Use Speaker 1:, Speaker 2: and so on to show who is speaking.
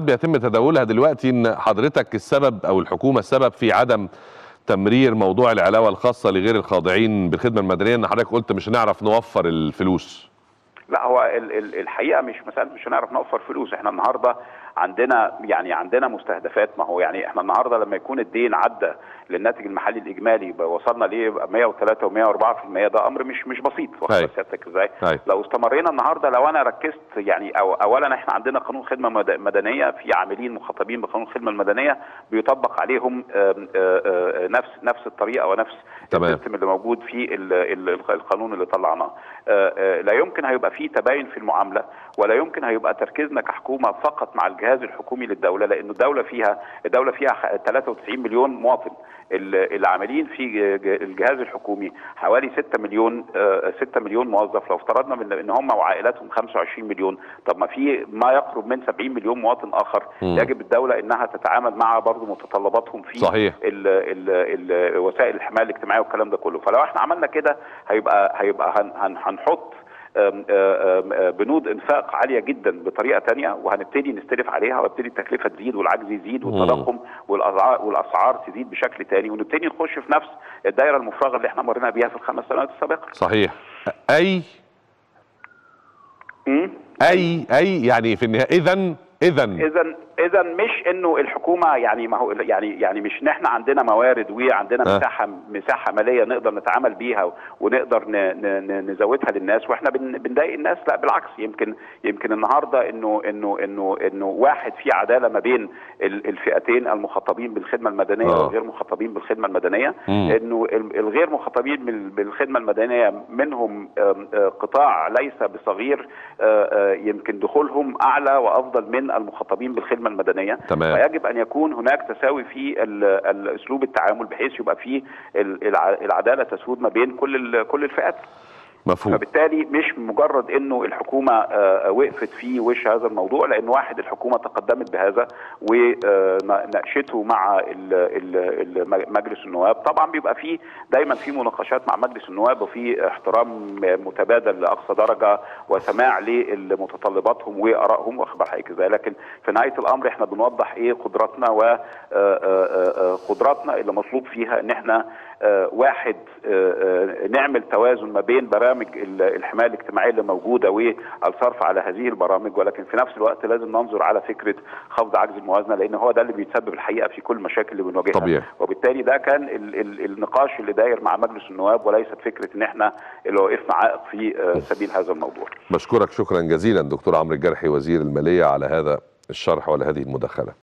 Speaker 1: بيتم تداولها دلوقتي ان حضرتك السبب او الحكومه السبب في عدم تمرير موضوع العلاوه الخاصه لغير الخاضعين بالخدمه المدنيه، ان حضرتك قلت مش هنعرف نوفر الفلوس.
Speaker 2: لا، هو الحقيقه مش مساله مش هنعرف نوفر فلوس. احنا النهارده عندنا مستهدفات. ما هو يعني احنا النهارده لما يكون الدين عدى للناتج المحلي الاجمالي وصلنا ل 103 و104%، ده امر مش بسيط. واخد سيادتك ازاي؟ لو استمرينا النهارده، لو انا ركزت يعني اولا احنا عندنا قانون خدمه مدنيه، في عاملين مخاطبين بقانون الخدمه المدنيه بيطبق عليهم نفس الطريقه ونفس السيستم اللي موجود في القانون اللي طلعناه. لا يمكن هيبقى في تباين في المعامله، ولا يمكن هيبقى تركيزنا كحكومه فقط مع الجهاز الحكومي للدوله، لانه الدوله فيها 93 مليون مواطن. العاملين في الجهاز الحكومي حوالي 6 مليون موظف. لو افترضنا ان هم وعائلاتهم 25 مليون، طب ما يقرب من 70 مليون مواطن اخر يجب الدوله انها تتعامل مع برضه متطلباتهم في
Speaker 1: صحيح.
Speaker 2: وسائل الحمايه الاجتماعيه والكلام ده كله. فلو احنا عملنا كده هيبقى هنحط بنود انفاق عاليه جدا بطريقه ثانيه، وهنبتدي نستلف عليها، وهتبتدي التكلفه تزيد والعجز يزيد والتضخم والاسعار تزيد بشكل ثاني، ونبتدي نخش في نفس الدائره المفرغه اللي احنا مرينا بيها في ال5 سنوات السابقه.
Speaker 1: صحيح. يعني في النهايه
Speaker 2: اذا مش انه الحكومه يعني ما هو يعني مش ان احنا عندنا موارد وعندنا مساحه ماليه نقدر نتعامل بيها ونقدر نزودها للناس واحنا بنضايق الناس. لا بالعكس، يمكن النهارده انه واحد في عداله ما بين الفئتين المخاطبين بالخدمه المدنيه والغير مخاطبين بالخدمه المدنيه. انه الغير مخاطبين بالخدمه المدنيه منهم قطاع ليس بصغير يمكن دخولهم اعلى وافضل من المخاطبين بالخدمه المدنيه.
Speaker 1: تمام.
Speaker 2: فيجب ان يكون هناك تساوي في الاسلوب التعامل، بحيث يبقى فيه العداله تسود ما بين كل الفئات.
Speaker 1: مفهوم.
Speaker 2: فبالتالي مش مجرد انه الحكومه وقفت في وش هذا الموضوع، لان الحكومه تقدمت بهذا وناقشته مع مجلس النواب. طبعا بيبقى فيه دايما في مناقشات مع مجلس النواب، وفي احترام متبادل لاقصى درجه وسماع لمتطلباتهم وارائهم، واخد بالك ازاي. لكن في نهايه الامر احنا بنوضح ايه قدراتنا، وقدراتنا اللي مطلوب فيها ان احنا واحد نعمل توازن ما بين برامج الحمايه الاجتماعيه اللي موجوده والصرف على هذه البرامج، ولكن في نفس الوقت لازم ننظر على فكره خفض عجز الموازنه، لان هو ده اللي بيتسبب الحقيقه في كل المشاكل اللي بنواجهها.
Speaker 1: طبيعي.
Speaker 2: وبالتالي ده كان النقاش اللي داير مع مجلس النواب، وليست فكره ان احنا اللي وقفنا عائق في سبيل هذا الموضوع.
Speaker 1: بشكرك شكرا جزيلا دكتور عمرو الجرحي وزير الماليه على هذا الشرح وعلى هذه المداخله.